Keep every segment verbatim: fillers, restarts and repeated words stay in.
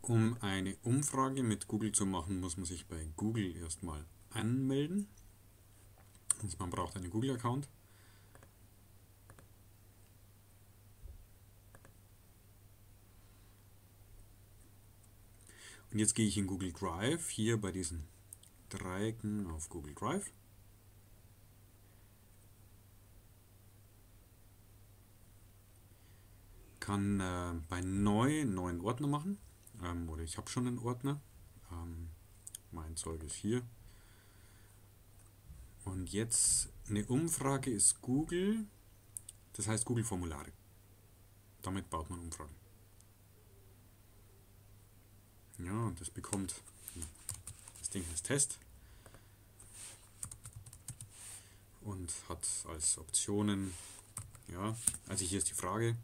Um eine Umfrage mit Google zu machen, muss man sich bei Google erstmal anmelden. Also man braucht einen Google-Account. Und jetzt gehe ich in Google Drive, hier bei diesen Dreiecken auf Google Drive. Kann äh, bei neu einen neuen Ordner machen. Ähm, oder ich habe schon einen Ordner. Ähm, mein Zeug ist hier. Und jetzt eine Umfrage ist Google, das heißt Google Formulare. Damit baut man Umfragen. Ja, und das bekommt, das Ding heißt Test und hat als Optionen, ja, also hier ist die Frage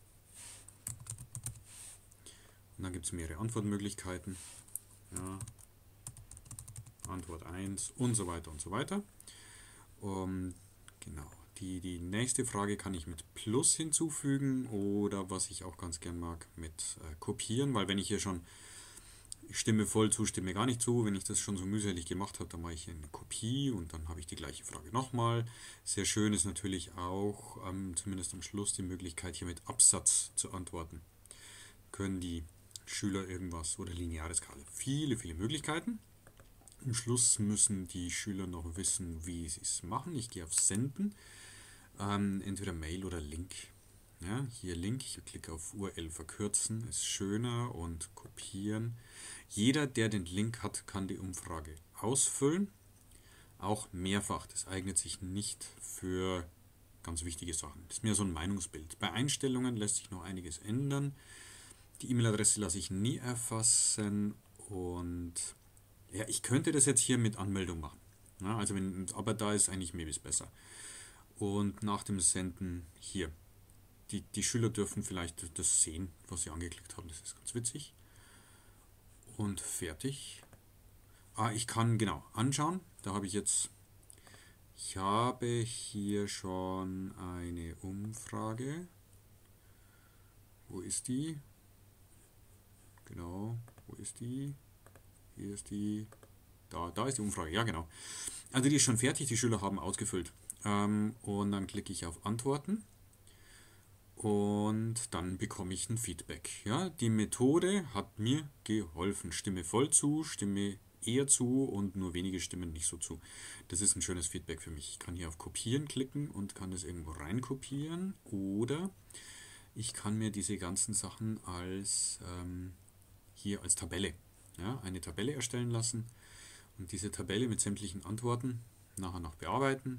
und dann gibt es mehrere Antwortmöglichkeiten, ja, Antwort eins und so weiter und so weiter. Um, genau, die, die nächste Frage kann ich mit Plus hinzufügen oder was ich auch ganz gern mag, mit äh, Kopieren, weil wenn ich hier schon ich stimme voll zu, stimme gar nicht zu. Wenn ich das schon so mühselig gemacht habe, dann mache ich hier eine Kopie und dann habe ich die gleiche Frage nochmal. Sehr schön ist natürlich auch, ähm, zumindest am Schluss, die Möglichkeit hier mit Absatz zu antworten. Können die Schüler irgendwas oder lineare Skala. Viele, viele Möglichkeiten. Am Schluss müssen die Schüler noch wissen, wie sie es machen. Ich gehe auf Senden, ähm, entweder Mail oder Link. Ja, hier Link, ich klicke auf U R L verkürzen, ist schöner und kopieren. Jeder, der den Link hat, kann die Umfrage ausfüllen, auch mehrfach. Das eignet sich nicht für ganz wichtige Sachen. Das ist mehr so ein Meinungsbild. Bei Einstellungen lässt sich noch einiges ändern. Die E-Mail-Adresse lasse ich nie erfassen und ja, ich könnte das jetzt hier mit Anmeldung machen. Ja, also wenn, aber da ist eigentlich Mavis besser. Und nach dem Senden hier. Die, die Schüler dürfen vielleicht das sehen, was sie angeklickt haben. Das ist ganz witzig. Und fertig. Ah, ich kann genau anschauen. Da habe ich jetzt, ich habe hier schon eine Umfrage. Wo ist die? Genau, wo ist die? Hier ist die. Da, da ist die Umfrage, ja genau. Also die ist schon fertig, die Schüler haben ausgefüllt. Ähm, und dann klicke ich auf Antworten. Und dann bekomme ich ein Feedback. Ja, die Methode hat mir geholfen. Stimme voll zu, stimme eher zu und nur wenige stimmen nicht so zu. Das ist ein schönes Feedback für mich. Ich kann hier auf Kopieren klicken und kann das irgendwo rein kopieren. Oder ich kann mir diese ganzen Sachen als ähm, hier als Tabelle, ja, eine Tabelle erstellen lassen und diese Tabelle mit sämtlichen Antworten nachher noch bearbeiten.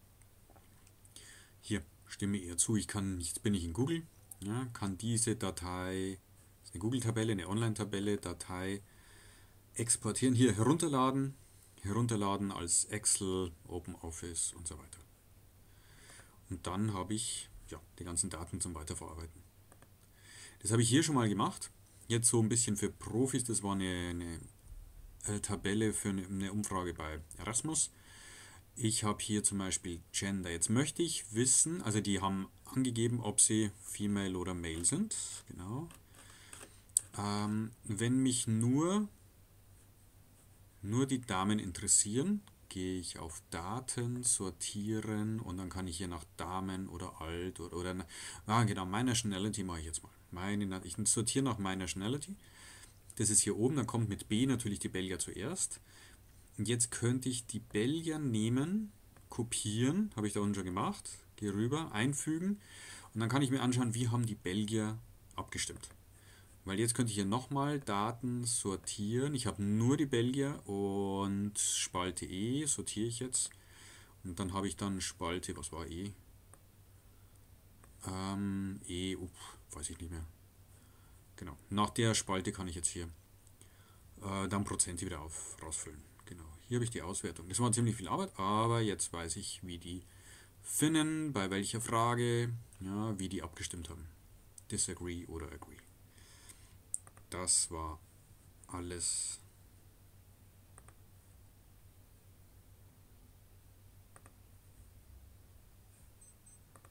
Hier stimme eher zu. Ich kann, jetzt bin ich in Google, ja, kann diese Datei, das ist eine Google-Tabelle, eine Online-Tabelle, Datei exportieren, hier herunterladen, herunterladen als Excel, OpenOffice und so weiter. Und dann habe ich ja, die ganzen Daten zum Weiterverarbeiten. Das habe ich hier schon mal gemacht. Jetzt so ein bisschen für Profis, das war eine, eine äh, Tabelle für eine, eine Umfrage bei Erasmus. Ich habe hier zum Beispiel Gender. Jetzt möchte ich wissen, also die haben angegeben, ob sie Female oder Male sind. Genau. Ähm, wenn mich nur, nur die Damen interessieren, gehe ich auf Daten, sortieren und dann kann ich hier nach Damen oder alt oder, oder ah, genau, My Nationality mache ich jetzt mal. Meine, ich sortiere nach My Nationality. Das ist hier oben, dann kommt mit B natürlich die Belgier zuerst. Und jetzt könnte ich die Belgier nehmen, kopieren, habe ich da unten schon gemacht, gehe rüber, einfügen und dann kann ich mir anschauen, wie haben die Belgier abgestimmt. Weil jetzt könnte ich hier nochmal Daten sortieren, ich habe nur die Belgier und Spalte E sortiere ich jetzt und dann habe ich dann Spalte, was war E? Ähm, E, up, weiß ich nicht mehr. Genau, nach der Spalte kann ich jetzt hier äh, dann Prozente wieder auf, rausfüllen. Genau, hier habe ich die Auswertung. Das war ziemlich viel Arbeit, aber jetzt weiß ich, wie die Finnen, bei welcher Frage, ja, wie die abgestimmt haben. Disagree oder agree. Das war alles